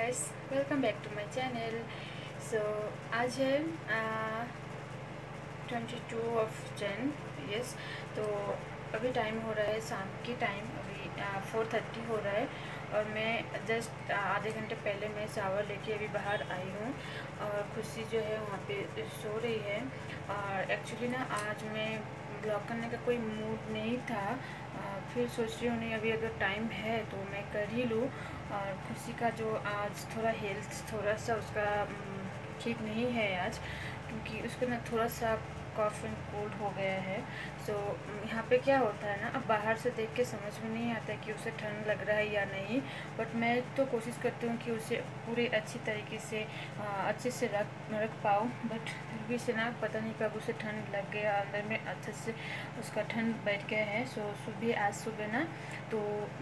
Guys, welcome back to my channel. So आज है 22 of जन। यस, तो अभी टाइम हो रहा है शाम की टाइम, अभी 4:30 हो रहा है और मैं जस्ट आधे घंटे पहले मैं शावर लेके अभी बाहर आई हूँ और खुशी जो है वहाँ पे सो रही है। और एक्चुअली ना आज मैं ब्लॉग करने का कोई मूड नहीं था, फिर सोच रही हूँ नहीं अभी अगर टाइम है तो मैं कर ही लूँ। और खुशी का जो आज थोड़ा हेल्थ थोड़ा सा उसका ठीक नहीं है आज, क्योंकि उसको ना थोड़ा सा कॉफ एंड कोल्ड हो गया है। सो यहाँ पे क्या होता है ना, अब बाहर से देख के समझ में नहीं आता कि उसे ठंड लग रहा है या नहीं, बट मैं तो कोशिश करती हूँ कि उसे पूरी अच्छी तरीके से अच्छे से रख पाऊँ। बट फिर भी से ना पता नहीं कब उसे ठंड लग गया, अंदर में अच्छे से उसका ठंड बैठ गया है। सो आज सुबह ना तो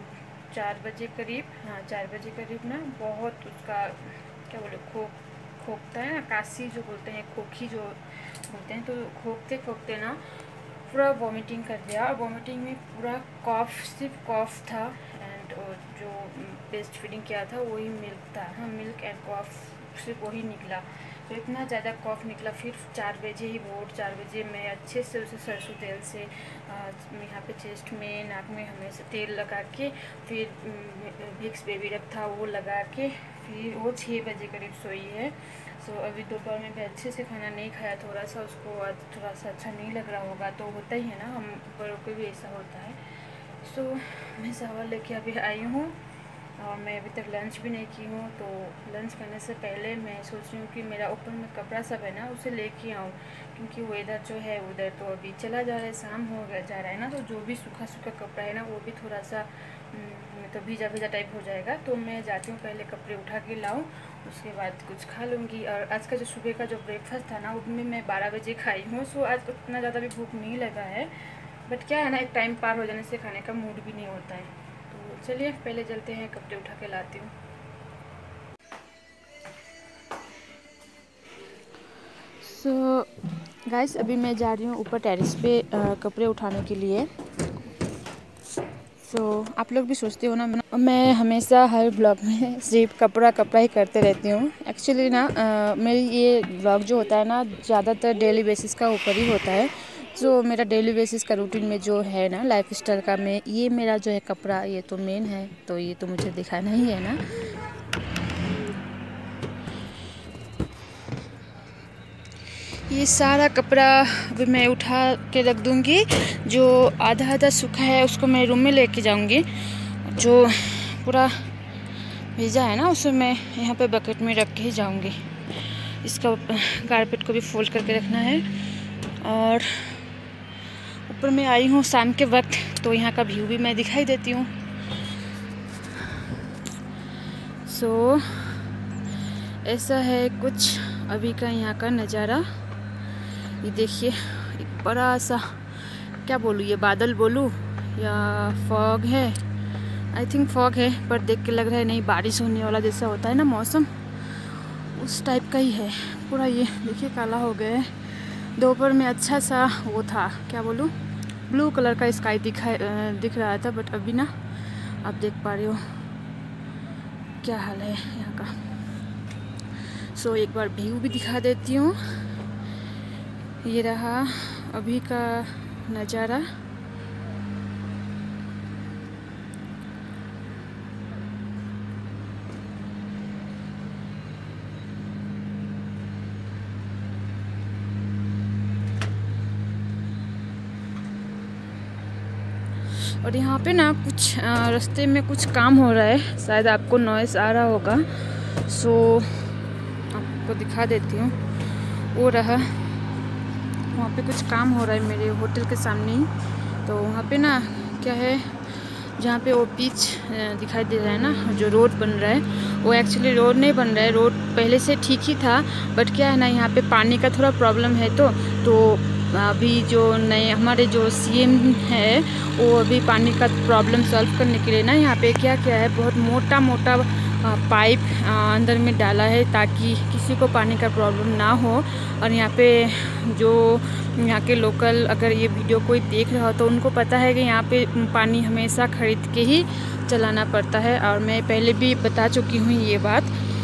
4 बजे करीब, 4 बजे करीब ना बहुत उसका क्या बोले खोखता है ना, काशी जो बोलते हैं, खोखी जो बोलते हैं, तो खोखते खोखते ना पूरा वॉमिटिंग कर दिया। और वॉमिटिंग में पूरा कॉफ, सिर्फ कॉफ था। एंड जो ब्रेस्ट फीडिंग किया था वही मिल्क था, मिल्क एंड कॉफ सिर्फ वही निकला। तो इतना ज़्यादा कॉफ निकला। फिर 4 बजे ही, वोट 4 बजे मैं अच्छे से उसे सरसों तेल से यहाँ पे चेस्ट में, नाक में हमेशा तेल लगा के, फिर विक्स बेबी रब था वो लगा के, फिर वो 6 बजे करीब सोई है। सो अभी दोपहर में भी अच्छे से खाना नहीं खाया, थोड़ा सा उसको आज थोड़ा सा अच्छा नहीं लग रहा होगा, तो होता ही है ना, हम बड़ों को भी ऐसा होता है। सो मैं चावल लेके अभी आई हूँ और मैं अभी तक लंच भी नहीं की हूँ। तो लंच करने से पहले मैं सोच रही हूँ कि मेरा ऊपर में कपड़ा सब है ना उसे लेके आऊँ, क्योंकि वेदर जो है उधर तो अभी चला जा रहा है, शाम हो जा रहा है ना, तो जो भी सूखा सूखा कपड़ा है ना वो भी थोड़ा सा तो भीजा भीजा टाइप हो जाएगा। तो मैं जाती हूँ पहले कपड़े उठा के लाऊँ, उसके बाद कुछ खा लूँगी। और आज का जो सुबह का जो ब्रेकफास्ट था ना उसमें मैं 12 बजे खाई हूँ। सो आज उतना ज़्यादा भी भूख नहीं लगा है, बट क्या है ना, एक टाइम पार हो जाने से खाने का मूड भी नहीं होता है। तो चलिए पहले चलते हैं, कपड़े उठा के लाती हूँ। सो गाइस, अभी मैं जा रही हूँ ऊपर टेरेस पे कपड़े उठाने के लिए। सो आप लोग भी सोचते हो ना, मैं हमेशा हर ब्लॉग में सिर्फ कपड़ा ही करते रहती हूँ। एक्चुअली ना मेरी ये ब्लॉग जो होता है ना ज़्यादातर डेली बेसिस का ऊपर ही होता है। जो मेरा डेली बेसिस का रूटीन में जो है ना लाइफ स्टाइल का, में ये मेरा जो है कपड़ा ये तो मेन है, तो ये तो मुझे दिखाना ही है ना। ये सारा कपड़ा अभी मैं उठा के रख दूँगी। जो आधा आधा सूखा है उसको मैं रूम में लेके जाऊँगी, जो पूरा भीजा है ना उसे मैं यहाँ पे बकेट में रख के ही जाऊँगी। इसका कारपेट को भी फोल्ड करके रखना है। और ऊपर मैं आई हूँ शाम के वक्त, तो यहाँ का व्यू भी मैं दिखाई देती हूँ। सो ऐसा है कुछ अभी का यहाँ का नज़ारा। ये देखिए, एक बड़ा सा, क्या बोलूँ, ये बादल बोलूँ या फॉग है, आई थिंक फॉग है, पर देख के लग रहा है नहीं, बारिश होने वाला जैसा होता है ना मौसम, उस टाइप का ही है पूरा। ये देखिए काला हो गया है। दोपहर में अच्छा सा वो था, क्या बोलूँ, ब्लू कलर का स्काई दिख रहा था, बट अभी ना आप देख पा रहे हो क्या हाल है यहाँ का। सो एक बार व्यू भी दिखा देती हूँ। ये रहा अभी का नज़ारा। और यहाँ पे ना कुछ रास्ते में कुछ काम हो रहा है, शायद आपको नॉइस आ रहा होगा। सो आपको दिखा देती हूँ। वो रहा, वहाँ पे कुछ काम हो रहा है मेरे होटल के सामने ही। तो वहाँ पे ना क्या है, जहाँ पे वो पिच दिखाई दे रहा है ना, जो रोड बन रहा है, वो एक्चुअली रोड नहीं बन रहा है, रोड पहले से ठीक ही था, बट क्या है ना यहाँ पे पानी का थोड़ा प्रॉब्लम है। तो अभी जो नए हमारे जो सीएम है वो अभी पानी का प्रॉब्लम सॉल्व करने के लिए ना यहाँ पे क्या किया है, बहुत मोटा मोटा पाइप अंदर में डाला है, ताकि किसी को पानी का प्रॉब्लम ना हो। और यहाँ पे जो यहाँ के लोकल अगर ये वीडियो कोई देख रहा हो तो उनको पता है कि यहाँ पे पानी हमेशा ख़रीद के ही चलाना पड़ता है। और मैं पहले भी बता चुकी हूँ ये बात।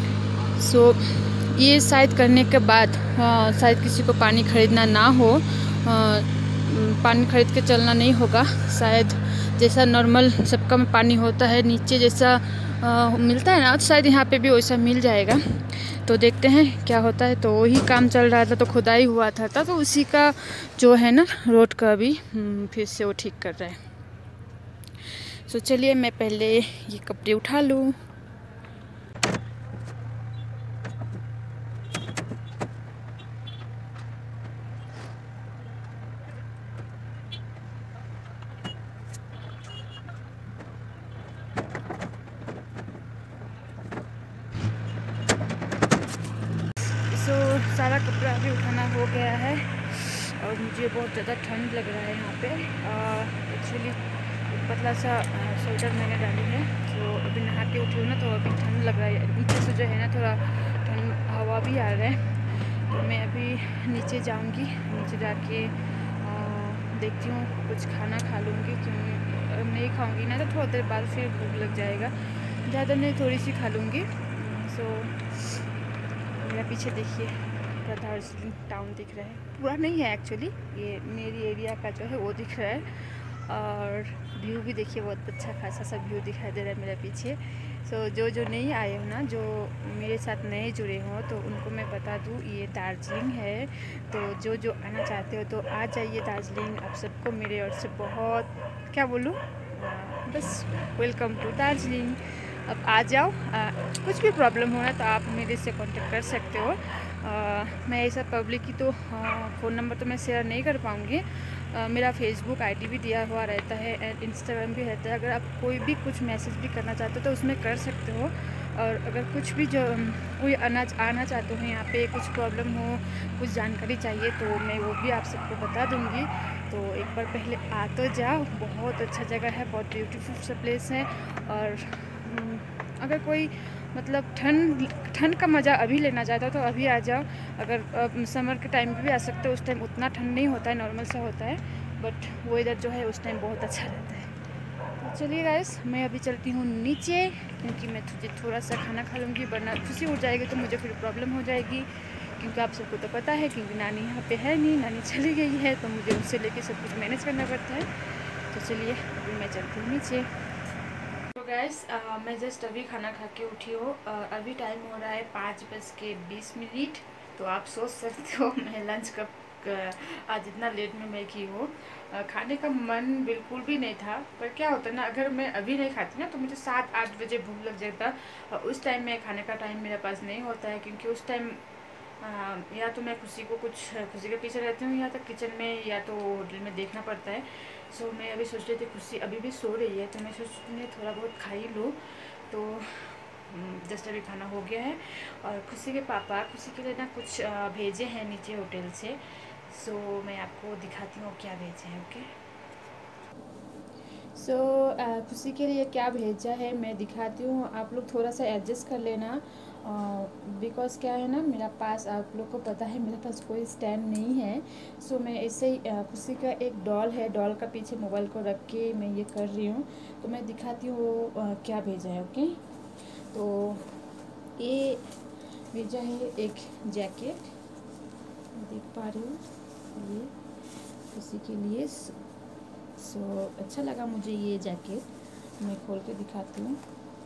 सो ये शायद करने के बाद शायद किसी को पानी खरीदना ना हो, पानी खरीद के चलना नहीं होगा शायद। जैसा नॉर्मल सबका में पानी होता है नीचे जैसा मिलता है ना, तो शायद यहाँ पे भी वैसा मिल जाएगा। तो देखते हैं क्या होता है। तो वही काम चल रहा था, तो खुदाई हुआ था तो उसी का जो है ना रोड का भी फिर से वो ठीक कर रहा है। सो चलिए मैं पहले ये कपड़े उठा लूँ। सारा कपड़ा भी उठाना हो गया है और मुझे बहुत ज़्यादा ठंड लग रहा है यहाँ पे। एक्चुअली पतला सा स्वेटर मैंने डाली है, तो अभी नहा के उठी हूँ ना, तो अभी ठंड लग रहा है। नीचे से जो है ना थोड़ा ठंड हवा भी आ रहा है। तो मैं अभी नीचे जाऊँगी, नीचे जाके देखती हूँ कुछ खाना खा लूँगी, क्योंकि नहीं खाऊँगी ना तो थोड़ी देर बाद फिर भूख लग जाएगा। ज़्यादा नहीं, थोड़ी सी खा लूँगी। सो मेरा पीछे देखिए पूरा दार्जिलिंग टाउन दिख रहा है। पूरा नहीं है एक्चुअली, ये मेरी एरिया का जो है वो दिख रहा है। और व्यू भी देखिए, बहुत अच्छा खासा सा व्यू दिखाई दे रहा है मेरे पीछे। सो जो नहीं आए हो ना, जो मेरे साथ नए जुड़े हो, तो उनको मैं बता दूँ ये दार्जिलिंग है। तो जो आना चाहते हो तो आ जाइए दार्जिलिंग। आप सबको मेरे ओर से बहुत क्या बोलूँ, बस वेलकम टू दार्जिलिंग। अब आ जाओ। कुछ भी प्रॉब्लम हो ना तो आप मेरे से कांटेक्ट कर सकते हो। मैं ऐसा पब्लिक की तो फ़ोन नंबर तो मैं शेयर नहीं कर पाऊँगी। मेरा फेसबुक आईडी भी दिया हुआ रहता है एंड इंस्टाग्राम भी रहता है। अगर आप कोई भी कुछ मैसेज भी करना चाहते हो तो उसमें कर सकते हो। और अगर कुछ भी जो कोई आना चाहते हो यहाँ पे, कुछ प्रॉब्लम हो, कुछ जानकारी चाहिए, तो मैं वो भी आप सबको बता दूँगी। तो एक बार पहले आ तो जाओ, बहुत अच्छा जगह है, बहुत ब्यूटीफुल सा प्लेस है। और अगर कोई मतलब ठंड का मज़ा अभी लेना चाहता हो तो अभी आ जाओ। अगर समर के टाइम पे भी आ सकते हो, उस टाइम उतना ठंड नहीं होता है, नॉर्मल सा होता है, बट वेदर जो है उस टाइम बहुत अच्छा रहता है। तो चलिए गाइस, मैं अभी चलती हूँ नीचे, क्योंकि मैं थोड़ा सा खाना खा लूँगी, वरना खुशी उठ जाएगी तो मुझे फिर प्रॉब्लम हो जाएगी। क्योंकि आप सबको तो पता है, क्योंकि नानी यहाँ पे है नहीं, नानी चली गई है, तो मुझे उससे लेके सब कुछ मैनेज करना पड़ता है। तो चलिए अभी मैं चलती हूँ नीचे। तो गैस मैं जस्ट अभी खाना खा के उठी हूँ। अभी टाइम हो रहा है 5:20। तो आप सोच सकते हो मैं लंच कब आज इतना लेट में मैं की हूँ। खाने का मन बिल्कुल भी नहीं था, पर क्या होता है ना, अगर मैं अभी नहीं खाती ना तो मुझे 7-8 बजे भूख लग जाता। उस टाइम में खाने का टाइम मेरे पास नहीं होता है, क्योंकि उस टाइम या तो मैं खुशी के पीछे रहती हूँ, या तो किचन में, या तो होटल में देखना पड़ता है। सो मैं अभी सोच रही थी, खुशी अभी भी सो रही है, तो मैं सोच रही थोड़ा बहुत खा ही लूँ। तो जस्ट अभी खाना हो गया है। और खुशी के पापा खुशी के लिए ना कुछ भेजे हैं नीचे होटल से। सो मैं आपको दिखाती हूँ क्या भेजे हैं। ओके, सो खुशी के लिए क्या भेजा है मैं दिखाती हूँ। आप लोग थोड़ा सा एडजस्ट कर लेना, बिकॉज़ क्या है ना, मेरा पास, आप लोग को पता है मेरे पास कोई स्टैंड नहीं है। सो मैं ऐसे ही खुशी का एक डॉल है, डॉल का पीछे मोबाइल को रख के मैं ये कर रही हूँ। तो मैं दिखाती हूँ क्या भेजा है। ओके, तो ये भेजा है एक जैकेट, देख पा रही हूँ, ये खुशी के लिए। सो अच्छा लगा मुझे ये जैकेट, मैं खोल के दिखाती हूँ।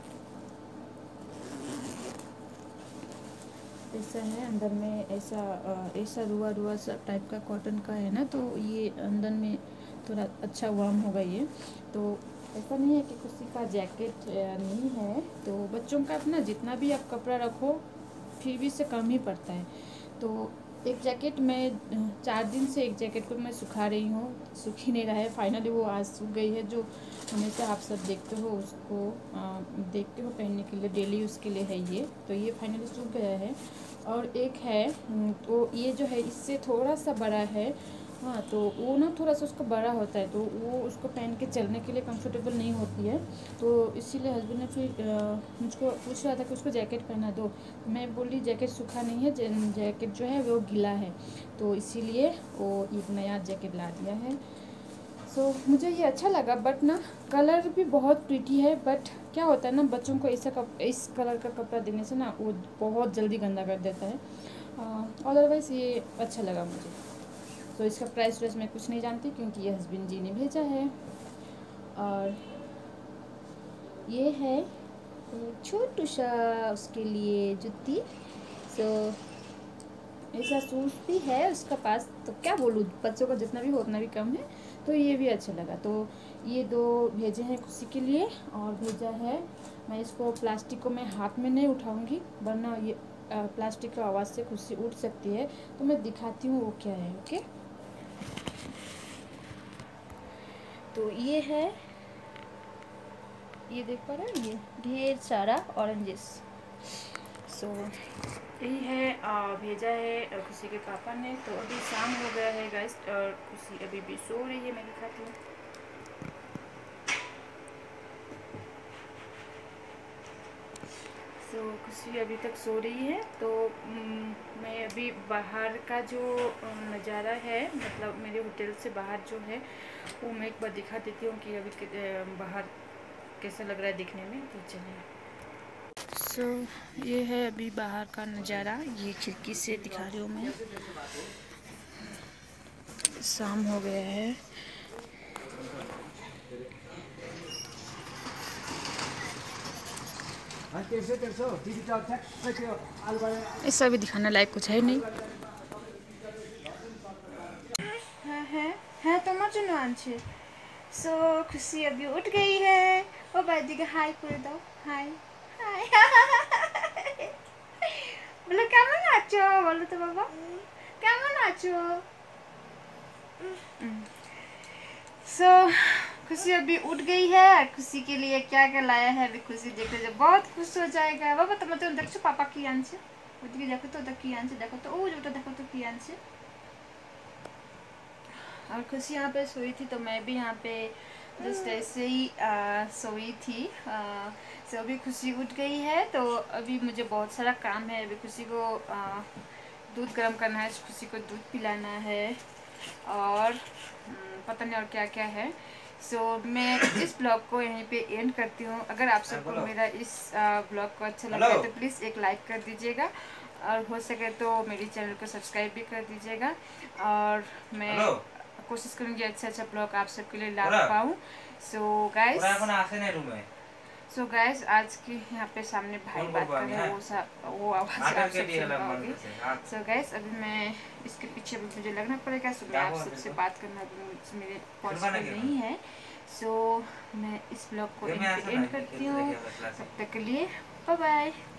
ऐसा है, अंदर में ऐसा रुआ सा टाइप का कॉटन का है ना, तो ये अंदर में थोड़ा अच्छा वार्म होगा ये। तो ऐसा नहीं है कि किसी का जैकेट नहीं है। तो बच्चों का अपना जितना भी आप कपड़ा रखो फिर भी इससे कम ही पड़ता है। तो एक जैकेट मैं 4 दिन से एक जैकेट को मैं सुखा रही हूँ, सूख ही नहीं रहा है। फाइनली वो आज सूख गई है। जो हमेशा आप सब देखते हो उसको देखते हो पहनने के लिए, डेली उसके लिए है ये। तो ये फाइनली सूख गया है। और एक है तो ये जो है इससे थोड़ा सा बड़ा है। हाँ, तो वो ना थोड़ा सा उसका बड़ा होता है, तो वो उसको पहन के चलने के लिए कंफर्टेबल नहीं होती है। तो इसीलिए हस्बैंड ने फिर मुझको पूछ रहा था कि उसको जैकेट पहना दो। मैं बोली जैकेट सूखा नहीं है, जैकेट जो है वो गीला है, तो इसीलिए वो एक नया जैकेट ला दिया है। मुझे ये अच्छा लगा, बट ना कलर भी बहुत प्रीटी है, बट क्या होता है ना, बच्चों को इस कलर का कपड़ा देने से ना वो बहुत जल्दी गंदा कर देता है। अदरवाइज़ ये अच्छा लगा मुझे। इसका प्राइस वाइस मैं कुछ नहीं जानती, क्योंकि ये हस्बैंड जी ने भेजा है। और ये है छोटू सा उसके लिए जूती। ऐसा शूज़ भी है उसका पास, तो क्या बोलूँ, बच्चों का जितना भी हो उतना भी कम है। तो ये भी अच्छा लगा। तो ये 2 भेजे हैं खुशी के लिए, और भेजा है, मैं इसको प्लास्टिक को मैं हाथ में नहीं उठाऊंगी, वरना ये प्लास्टिक की आवाज़ से खुशी उठ सकती है। तो मैं दिखाती हूँ वो क्या है। ओके, तो ये है, ये देख पा रहे हैं, ये ढेर सारा ऑरेंजेस। यही है, भेजा है खुशी के पापा ने। तो अभी शाम हो गया है गाइस, और खुशी अभी भी सो रही है। मैं दिखाती हूँ। खुशी अभी तक सो रही है। तो मैं अभी बाहर का जो नज़ारा है, मतलब मेरे होटल से बाहर जो है, वो मैं एक बार दिखा देती हूँ कि अभी बाहर कैसा लग रहा है दिखने में। तो चलिए, ये है अभी बाहर का नज़ारा। ये खिड़की से दिखा रही हूँ मैं। शाम हो गया है। ऐसा भी दिखाने लायक कुछ है नहीं। है তোমার জন্য আনছে। खुशी अभी उठ गई है। ओ बाजी का हाय করে দাও। हाय हाय बोलो কেমন আছো, बोलो तो बाबा কেমন আছো। खुशी अभी उठ गई है। खुशी के लिए क्या क्या लाया है अभी खुशी देखते जब बहुत खुश हो जाएगा। बाबा तुम तो देखो पापा की आनছে, ওদিকে দেখো তো ওটা কি আনছে, দেখো तो ओ ওটা देखो तो की आनছে। और खुशी यहाँ पे सोई थी, तो मैं भी यहाँ पे जस्ट ऐसे ही सोई थी। अभी खुशी उठ गई है। तो अभी मुझे बहुत सारा काम है। अभी खुशी को दूध गर्म करना है, खुशी को दूध पिलाना है, और पता नहीं और क्या क्या है। मैं इस ब्लॉग को यहीं पे एंड करती हूँ। अगर आप सबको मेरा इस ब्लॉग को अच्छा लगा है तो प्लीज़ एक लाइक कर दीजिएगा, और हो सके तो मेरी चैनल को सब्सक्राइब भी कर दीजिएगा। और मैं कोशिश करूँगी अच्छा ब्लॉग आप सबके लिए ला पाऊँ। सो गाइस आज के यहाँ पे सामने भाई बात कर रहे हैं, वो आवाज़ आप सब सुन पाओगे। सो गाइस अभी मैं इसके पीछे भी मुझे लगना पड़ेगा। मैं आप सबसे बात करना मेरे पॉसिबल नहीं है। मैं इस ब्लॉग को एंड करती हूँ। तब तक के लिए बाय बाय।